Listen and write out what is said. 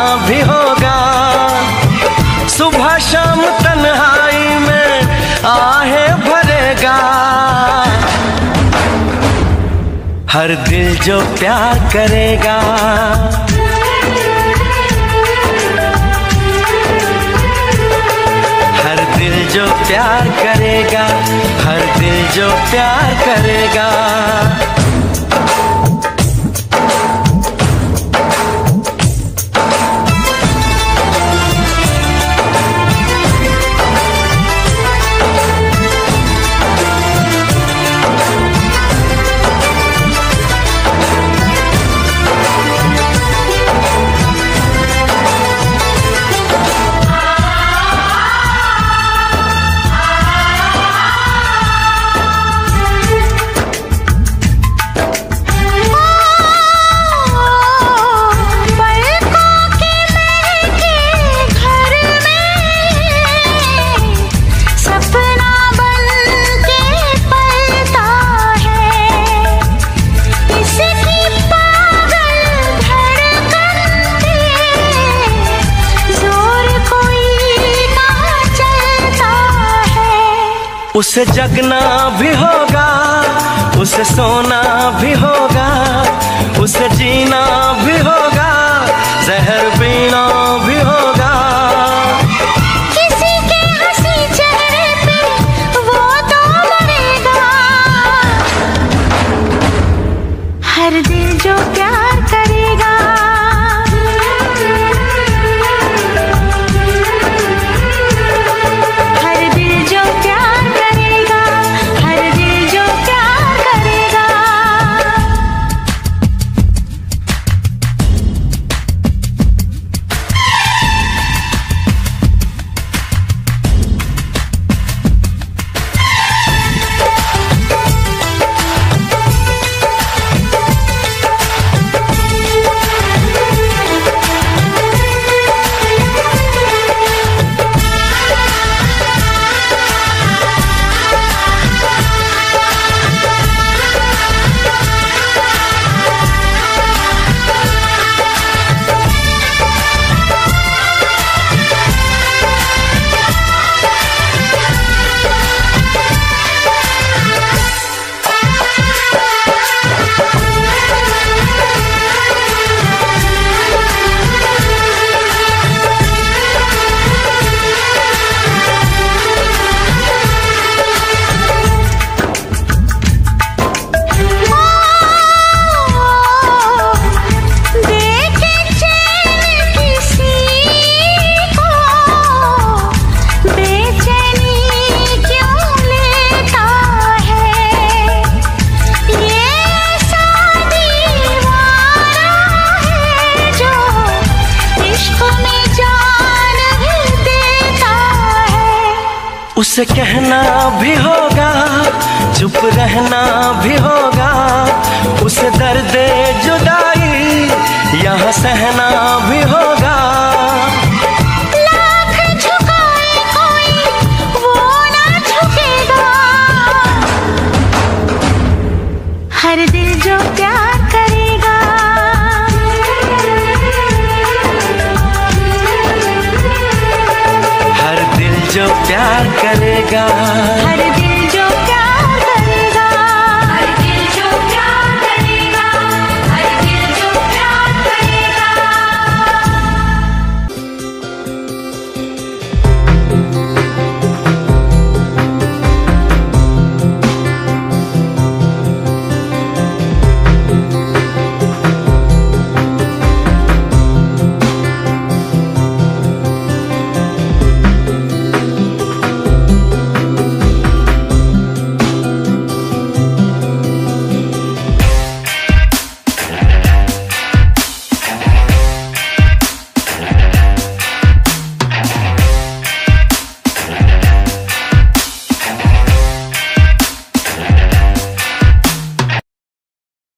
भी होगा। सुबह शाम तन्हाई में आहे भरेगा। हर दिल जो प्यार करेगा, हर दिल जो प्यार करेगा, हर दिल जो प्यार करेगा। उसे जगना भी होगा, उसे सोना भी होगा, उसे जीना भी होगा, जहर पीना भी होगा। किसी के हंसी चेहरे पे वो तो मरेगा। हर दिल जो प्यार करेगा, उसे कहना भी होगा, चुप रहना भी होगा, उसे दर्द जुदाई यहाँ सहना भी होगा। लाख झुकाए कोई वो ना झुकेगा। हर दिल जो प्यार करेगा, हर दिल जो प्यार करेगा।